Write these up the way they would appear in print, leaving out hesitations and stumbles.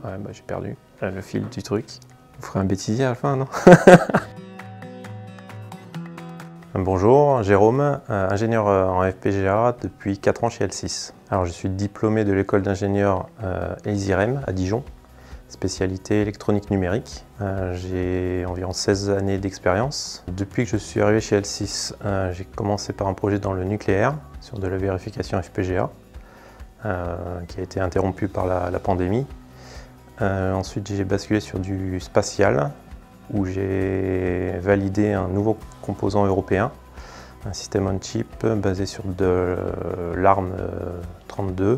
Ouais, bah, j'ai perdu le fil du truc. Vous ferez un bêtisier à la fin, non? Bonjour, Jérôme, ingénieur en FPGA depuis 4 ans chez L6. Alors, je suis diplômé de l'école d'ingénieur EasyREM à Dijon, spécialité électronique numérique. J'ai environ 16 années d'expérience. Depuis que je suis arrivé chez L6, j'ai commencé par un projet dans le nucléaire, sur de la vérification FPGA, qui a été interrompu par la pandémie. Ensuite, j'ai basculé sur du spatial, où j'ai validé un nouveau composant européen, un système on-chip basé sur de l'ARM 32,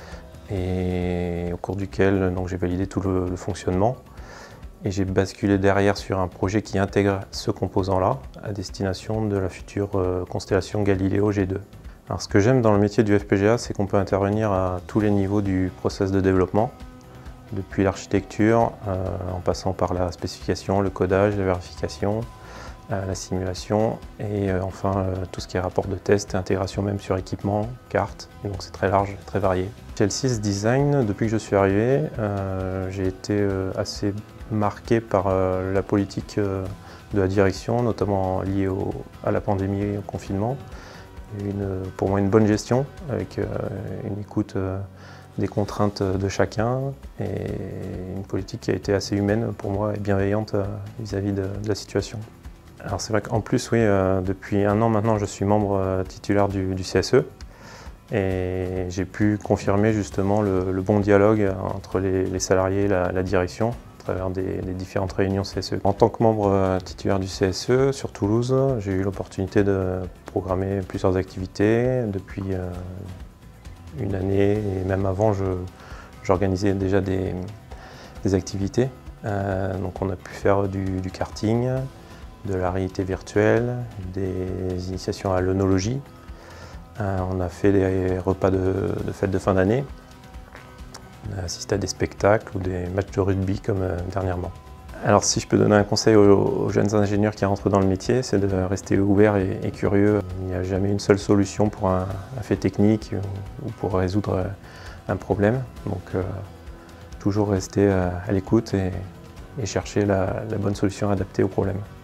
et au cours duquel j'ai validé tout le fonctionnement. Et j'ai basculé derrière sur un projet qui intègre ce composant-là à destination de la future constellation Galileo G2. Alors, ce que j'aime dans le métier du FPGA, c'est qu'on peut intervenir à tous les niveaux du process de développement, depuis l'architecture, en passant par la spécification, le codage, la vérification, la simulation et enfin tout ce qui est rapport de test et intégration même sur équipement, carte. Et donc c'est très large, très varié. Chez L6 Design, depuis que je suis arrivé, j'ai été assez marqué par la politique de la direction, notamment liée à la pandémie et au confinement. Il y a eu pour moi une bonne gestion avec une écoute des contraintes de chacun et une politique qui a été assez humaine pour moi et bienveillante vis-à-vis de la situation. Alors c'est vrai qu'en plus, oui, depuis 1 an maintenant, je suis membre titulaire du CSE et j'ai pu confirmer justement le bon dialogue entre les salariés et la direction à travers des différentes réunions CSE. En tant que membre titulaire du CSE sur Toulouse, j'ai eu l'opportunité de programmer plusieurs activités depuis 1 année et même avant, j'organisais déjà des activités. Donc on a pu faire du karting, de la réalité virtuelle, des initiations à l'œnologie. On a fait des repas de fête de fin d'année. On a assisté à des spectacles ou des matchs de rugby comme dernièrement. Alors si je peux donner un conseil aux jeunes ingénieurs qui rentrent dans le métier, c'est de rester ouvert et curieux. Il n'y a jamais une seule solution pour un fait technique ou pour résoudre un problème. Donc toujours rester à l'écoute et chercher la bonne solution adaptée au problème.